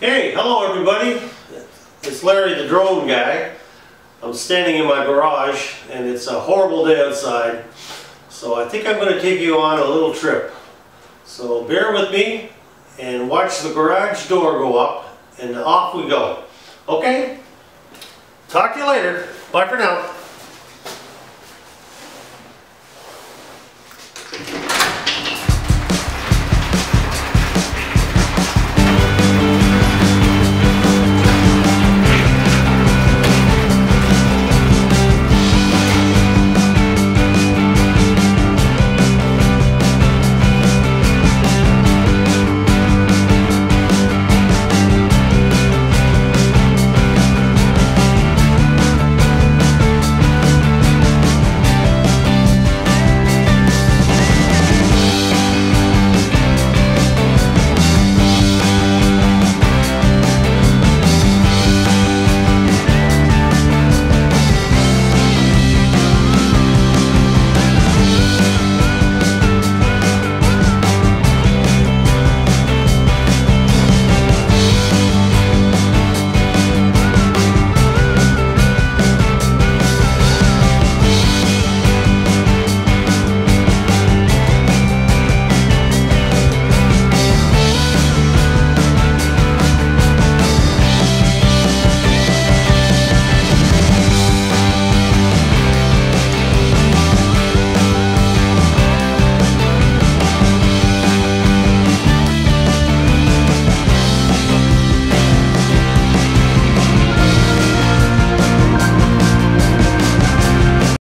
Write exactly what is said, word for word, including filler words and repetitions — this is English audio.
Hey, hello everybody. It's Larry the drone guy. I'm standing in my garage and it's a horrible day outside. So I think I'm going to take you on a little trip. So bear with me and watch the garage door go up and off we go. Okay? Talk to you later. Bye for now.